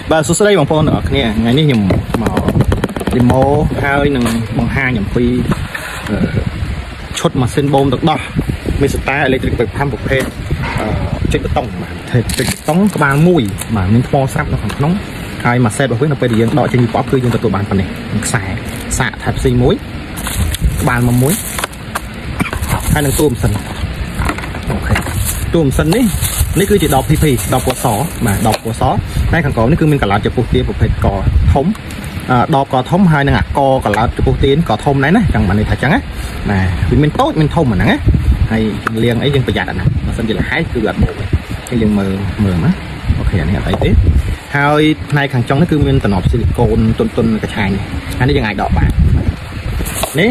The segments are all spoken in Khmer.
và số đây bằng phone ở nè ngàyนี้ខ្ញុំមកdemo ហើយនឹងបង្ហាញអំពីឈុតម៉ាស៊ីនបូមទឹកដោះមានស្តា electric pump ប្រភេទចុចបេតុងបាទចុចបេតុងក្បាលមួយបាទមានថ្មស្រាប់នៅខាងក្នុងហើយមួយសេតរបស់វានៅពេលដែលយើងដកចេញពីប្រអប់គឺយើងទទួលបានប៉ុណ្ណេះខ្សែសាក Type C មួយក្បាលមកមួយហើយនឹងតួម៉ាស៊ីនអូខេតួម៉ាស៊ីននេះគឺជាដប PP ដបពណ៌សបាទដបពណ៌សតែខាងក្រោមនេះគឺមានកឡោតចំពោះទាប្រភេទកធំដបកធំហើយនឹងអាកកឡោតចំពោះទាកធំដែរណាចឹងបានន័យថាចឹងណាបាទវាមានតូចមានធំអាហ្នឹងណាហើយលៀងអីយើងប្រយ័ត្នអាហ្នឹងបើមិនជាលហើយគឺអត់បូកទេយើងមើលណាអូខេអានេះអត់អីទេហើយផ្នែកខាងចុងនេះគឺមានតំណប់ស៊ីលីកូនទន់កញ្ឆាញអានេះយើងអាចដកបាននេះ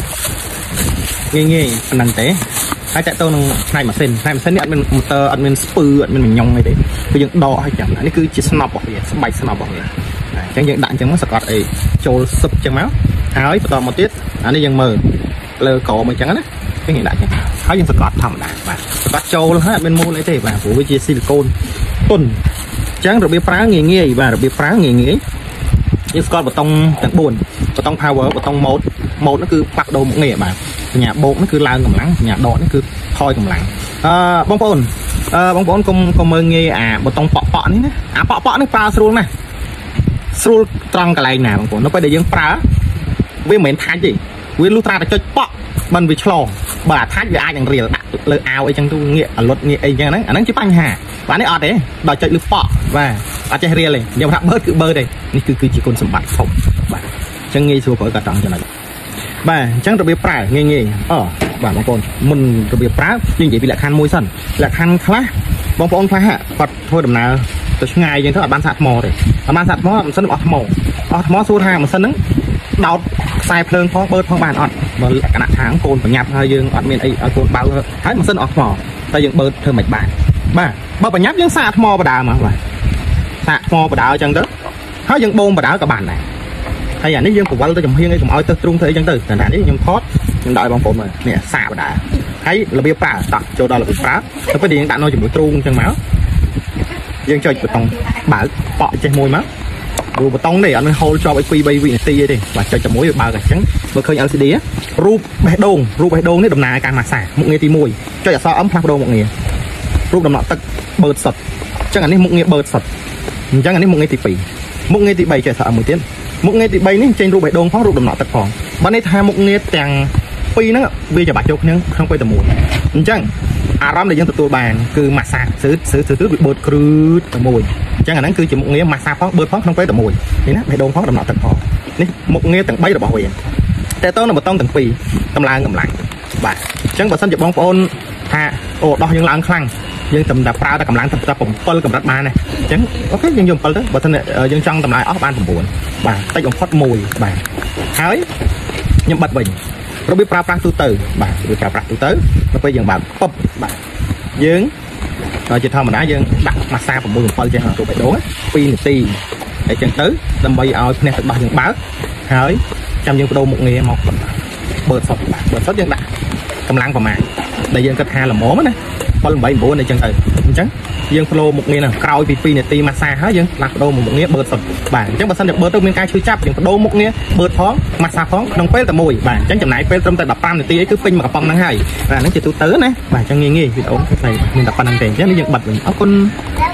ងាយប៉ុណ្្នឹងទេហើយតើតើនឹងផ្នែកម៉ាស៊ីននេះអត់មានម៉ូទ័រអត់មានស្ពឺអត់មានញងអីទេគឺយើងដកឲ្យចឹងនេះគឺជាស្នប់របស់វាស្បែកស្នប់របស់វាអញ្ចឹងយើងដាក់អញ្ចឹងមកសកត់អីចូលសឹបអញ្ចឹងមកហើយបន្តមកទៀតអានេះយើងមើលលើកមកអញ្ចឹងណាយើងដាក់អញ្ចឹងហើយយើងសកត់ធម្មតាបាទសកត់ចូលហើយអត់មានមូលអីទេបាទព្រោះវាជាស៊ីលីកូនទុនអញ្ចឹងរបៀបប្រើងាយបាទរបៀបប្រើងាយយើងស្គាល់ប៊ូតុងទាំង4ប៊ូតុង power ប៊ូតុង mode នោះគឺផ្លាស់ប្ដូរមុខងារបាទសញ្ញាបូកនេះគឺឡើងកម្លាំងសញ្ញាដកនេះគឺថយកម្លាំងបងប្អូនកុំមើលងាយអាប៊ូតុងប៉ក់នេះណាអាប៉ក់នេះប្រើស្រួលណាស់ស្រួលត្រង់កន្លែងណាបងប្អូននៅពេលដែលយើងប្រើវាមិនមែនថាច់ទេវាលុះត្រាតែចុចប៉ក់មិនវាឆ្លងបើអាថាច់វាអាចនឹងរៀលដាក់លើអាវអីចឹងទៅងាកអលត់ងាកអីចឹងហ្នឹងអាហ្នឹងជាបញ្ហាបាទនេះអត់ទេដល់ចុចលឺប៉ក់បាទអត់ចេះរៀលទេខ្ញុំថាបើគឺបើទេនេះគឺជាគុណសម្បត្តិធំបាទអញ្ចឹងងាយស្រួលប្រើកាត់ត្រង់ចំណុចបាទអញ្ចឹងរបៀបប្រើងាយបាទបងប្អូនមុនរបៀបប្រើយើងនិយាយពីលក្ខខណ្ឌមួយសិនលក្ខខណ្ឌខ្លះបងប្អូនខ្លះគាត់ធ្វើដំណើរទៅឆ្ងាយយើងទៅអត់បានសាកថ្មទេអត់បានសាកថ្មម៉ាស៊ីនអស់ថ្មសួរថាម៉ាស៊ីនហ្នឹងដោតខ្សែភ្លើងផងបឺតផងបានអត់បើលក្ខណៈខាងកូនប្រញាប់ហើយយើងអត់មានអីឲ្យកូនបើហើយម៉ាស៊ីនអស់ថ្មតែយើងបឺតធ្វើមិនបានបាទបើប្រញាប់យើងសាកថ្មបដើមកបាទសាកថ្មបដើអញ្ចឹងទៅហើយយើងបូមបដើក៏បានដែរហើយអានេះយើងប្រវល់ទៅចំហៀងអីកុំឲ្យទៅទ្រូងធ្វើអីចឹងទៅតែអានេះខ្ញុំថតខ្ញុំដាក់ឲ្យបងប្អូនមើលនេះសាកបដើហើយរបៀបប្រើតោះចូលដល់របៀបប្រើទៅពេលយើងដាក់នៅជាមួយទ្រូងអញ្ចឹងមកយើងចុចប៊ូតុងបើកប៉ក់ចេះមួយមកព្រោះប៊ូតុងនេះអត់មានហូលជាប់ឲ្យ2 3វិនាទីទេបាទចុចតែមួយវាបើកអញ្ចឹងមើលឃើញ LCD រូបបេះដូងនេះដំណើរការម៉ាសាមុខងារទី1ចុចអក្សរ M ផ្លាស់ប្ដូរមុខងាររូបដំណក់ទឹកបឺតសុតអញ្ចឹងអានេះមុខងារបឺតសុតអញ្ចឹងអានេះមុខងារទី2មុខងារទី3ចុចអក្សរ M មួយទៀតមុខងារទី3នេះចេញរូបបេះដូងផងរូបដំណក់ទឹកផងបើនេះថាមុខងារទាំង2ហ្នឹងវាច្បាច់ចូលគ្នាក្នុងពេលតែមួយអញ្ចឹងអារម្មណ៍ដែលយើងទទួលបានគឺម៉ាសាគឺវាបឺតគ្រឺតតែមួយអញ្ចឹងអាហ្នឹងគឺជាមុខងារម៉ាសាផងបឺតផងក្នុងពេលតែមួយនេះណាបេះដូងផងដំណក់ទឹកផងនេះមុខងារទាំង3របស់វាតែតើនៅប៊ូតុងទាំង2កម្លាំងបាទអញ្ចឹងបើសិនជាបងប្អូនថាអូដោះយើងឡើងខ្លាំងយើងតែប្រើតែកម្លាំងតែ7កម្រិតបានណាអញ្ចឹងអូខេយើងយក7ទៅបើសិនយើងចង់តម្លៃអស់បាន9បាទតិចបំផុត1បាទហើយខ្ញុំបិទវិញរបៀបប្រើប្រាស់ទូទៅបាទរបៀបប្រើប្រាស់ទូទៅដល់ពេលយើងបើកពឹបបាទយើងជាធម្មតាយើងដាក់ម៉ាសា6 7ចេះរូបបេះដូង2នាទីហើយអញ្ចឹងទៅដើម្បីឲ្យភ្នែកទឹកដោះយើងបើកហើយចាំយើងបដូរមុខងារមកបឺតសុតបាទបឺតសុតយើងដាក់កម្លាំងប្រមាណដែលយើងគិតថាល្មមណា7 8 9អញ្ចឹងទៅអញ្ចឹងយើងប្លូមុខងារហ្នឹងក្រោយពី2នាទីម៉ាសាហើយយើងផ្លាស់ប្ដូរមុខងារបឺតសុតបាទអញ្ចឹងបើសិនជាបឺតទៅមានការឈឺចាប់យើងបដូរមុខងារបឺតផងម៉ាសាផងក្នុងពេលតែមួយបាទអញ្ចឹងចំណាយពេលត្រឹមតែ15នាទីអីគឺពេញមួយកំប៉ុងហ្នឹងហើយបាទហ្នឹងជាទូទៅណាបាទអញ្ចឹងងាយវីដេអូខ្លីមានតែប៉ុណ្្នឹងទេអញ្ចឹងនេះយើងបិទវិញអរគុណ